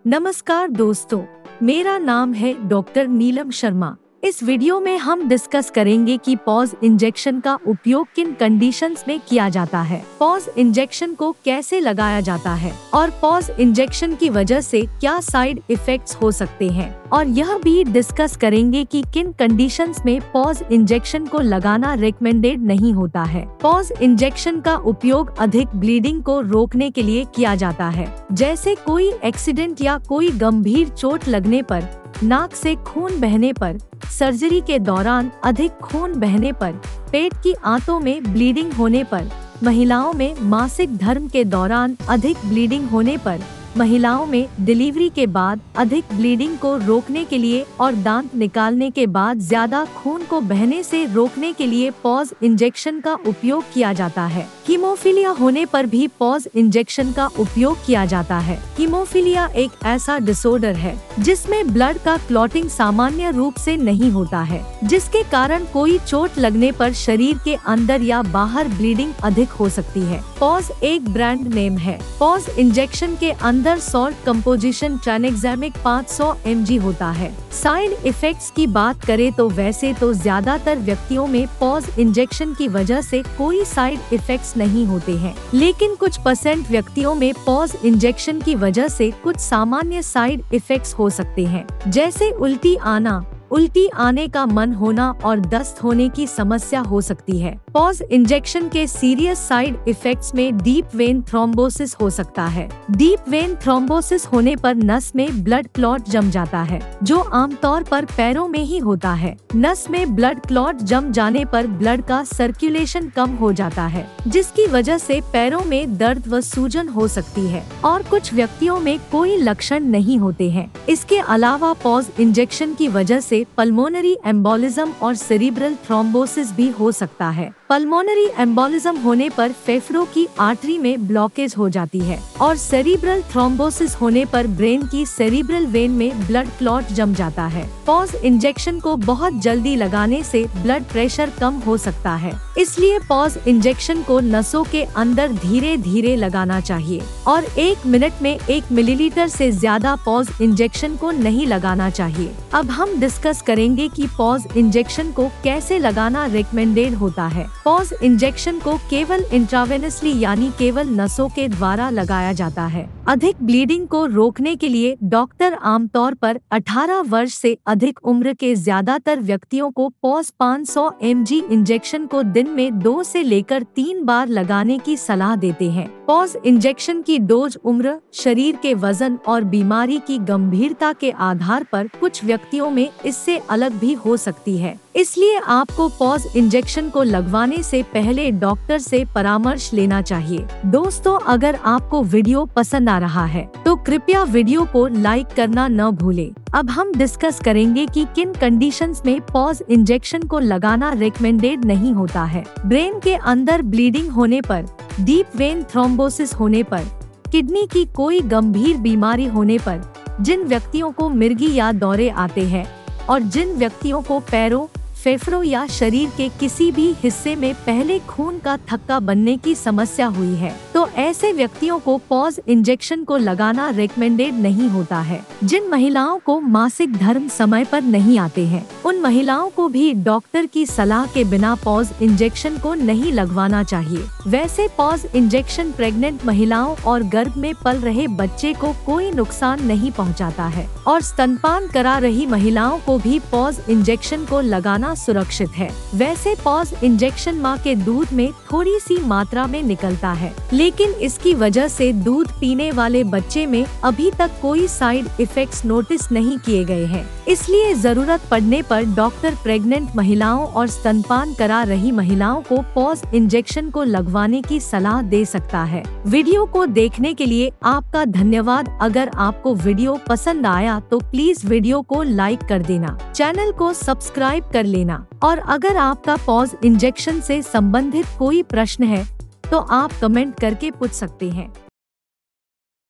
नमस्कार दोस्तों, मेरा नाम है डॉक्टर नीलम शर्मा। इस वीडियो में हम डिस्कस करेंगे कि पॉज इंजेक्शन का उपयोग किन कंडीशंस में किया जाता है, पॉज इंजेक्शन को कैसे लगाया जाता है और पॉज इंजेक्शन की वजह से क्या साइड इफेक्ट्स हो सकते हैं, और यह भी डिस्कस करेंगे कि किन कंडीशंस में पॉज इंजेक्शन को लगाना रिकमेंडेड नहीं होता है। पॉज इंजेक्शन का उपयोग अधिक ब्लीडिंग को रोकने के लिए किया जाता है, जैसे कोई एक्सीडेंट या कोई गंभीर चोट लगने पर, नाक से खून बहने पर, सर्जरी के दौरान अधिक खून बहने पर, पेट की आंतों में ब्लीडिंग होने पर, महिलाओं में मासिक धर्म के दौरान अधिक ब्लीडिंग होने पर, महिलाओं में डिलीवरी के बाद अधिक ब्लीडिंग को रोकने के लिए और दांत निकालने के बाद ज्यादा खून को बहने से रोकने के लिए पॉज इंजेक्शन का उपयोग किया जाता है। हीमोफीलिया होने पर भी पॉज इंजेक्शन का उपयोग किया जाता है। हीमोफीलिया एक ऐसा डिसऑर्डर है जिसमें ब्लड का क्लॉटिंग सामान्य रूप से नहीं होता है, जिसके कारण कोई चोट लगने पर शरीर के अंदर या बाहर ब्लीडिंग अधिक हो सकती है। पॉज एक ब्रांड नेम है। पॉज इंजेक्शन के अंदर सॉल्ट कंपोजिशन ट्रानेक्सामिक 500 mg होता है। साइड इफेक्ट्स की बात करें तो वैसे तो ज्यादातर व्यक्तियों में पॉज इंजेक्शन की वजह से कोई साइड इफेक्ट्स नहीं होते हैं, लेकिन कुछ % व्यक्तियों में पॉज इंजेक्शन की वजह से कुछ सामान्य साइड इफेक्ट्स हो सकते हैं, जैसे उल्टी आने का मन होना और दस्त होने की समस्या हो सकती है। पॉज इंजेक्शन के सीरियस साइड इफेक्ट्स में डीप वेन थ्रोम्बोसिस हो सकता है। डीप वेन थ्रोम्बोसिस होने पर नस में ब्लड क्लॉट जम जाता है, जो आमतौर पर पैरों में ही होता है। नस में ब्लड क्लॉट जम जाने पर ब्लड का सर्कुलेशन कम हो जाता है, जिसकी वजह से पैरों में दर्द व सूजन हो सकती है, और कुछ व्यक्तियों में कोई लक्षण नहीं होते हैं। इसके अलावा पॉज इंजेक्शन की वजह से पल्मोनरी एम्बोलिज्म और सेरिब्रल थ्रोम्बोसिस भी हो सकता है। पल्मोनरी एम्बोलिज्म होने पर फेफड़ों की आर्टरी में ब्लॉकेज हो जाती है, और सेरिब्रल थ्रोम्बोसिस होने पर ब्रेन की सेरिब्रल वेन में ब्लड क्लॉट जम जाता है। पॉज इंजेक्शन को बहुत जल्दी लगाने से ब्लड प्रेशर कम हो सकता है, इसलिए पॉज इंजेक्शन को नसों के अंदर धीरे धीरे लगाना चाहिए, और 1 मिनट में 1 मिलीलीटर से ज्यादा पॉज इंजेक्शन को नहीं लगाना चाहिए। अब हम डिस्कस करेंगे कि पॉज इंजेक्शन को कैसे लगाना रिकमेंडेड होता है। पॉज इंजेक्शन को केवल इंट्रावेनसली यानी केवल नसों के द्वारा लगाया जाता है। अधिक ब्लीडिंग को रोकने के लिए डॉक्टर आमतौर पर 18 वर्ष से अधिक उम्र के ज्यादातर व्यक्तियों को पॉज 500 mg इंजेक्शन को दिन में 2 से लेकर 3 बार लगाने की सलाह देते हैं। पॉज इंजेक्शन की डोज उम्र, शरीर के वजन और बीमारी की गंभीरता के आधार पर कुछ व्यक्तियों में इससे अलग भी हो सकती है, इसलिए आपको पॉज इंजेक्शन को लगवाने से पहले डॉक्टर से परामर्श लेना चाहिए। दोस्तों, अगर आपको वीडियो पसंद आ रहा है तो कृपया वीडियो को लाइक करना न भूलें। अब हम डिस्कस करेंगे कि किन कंडीशंस में पॉज इंजेक्शन को लगाना रिकमेंडेड नहीं होता है। ब्रेन के अंदर ब्लीडिंग होने पर, डीप वेन थ्रोम्बोसिस होने पर, किडनी की कोई गंभीर बीमारी होने पर, जिन व्यक्तियों को मिर्गी या दौरे आते हैं, और जिन व्यक्तियों को पैरों, फेफड़ों या शरीर के किसी भी हिस्से में पहले खून का थक्का बनने की समस्या हुई है, तो ऐसे व्यक्तियों को पॉज इंजेक्शन को लगाना रिकमेंडेड नहीं होता है। जिन महिलाओं को मासिक धर्म समय पर नहीं आते हैं, उन महिलाओं को भी डॉक्टर की सलाह के बिना पॉज इंजेक्शन को नहीं लगवाना चाहिए। वैसे पॉज इंजेक्शन प्रेग्नेंट महिलाओं और गर्भ में पल रहे बच्चे को कोई नुकसान नहीं पहुंचाता है, और स्तनपान करा रही महिलाओं को भी पॉज इंजेक्शन को लगाना सुरक्षित है। वैसे पॉज इंजेक्शन मां के दूध में थोड़ी सी मात्रा में निकलता है, लेकिन इसकी वजह से दूध पीने वाले बच्चे में अभी तक कोई साइड इफेक्ट्स नोटिस नहीं किए गए हैं। इसलिए जरूरत पड़ने पर डॉक्टर प्रेग्नेंट महिलाओं और स्तनपान करा रही महिलाओं को पॉज इंजेक्शन को लगवाने की सलाह दे सकता है। वीडियो को देखने के लिए आपका धन्यवाद। अगर आपको वीडियो पसंद आया तो प्लीज वीडियो को लाइक कर देना, चैनल को सब्सक्राइब कर लेना, और अगर आपका पॉज इंजेक्शन से संबंधित कोई प्रश्न है तो आप कमेंट करके पूछ सकते हैं।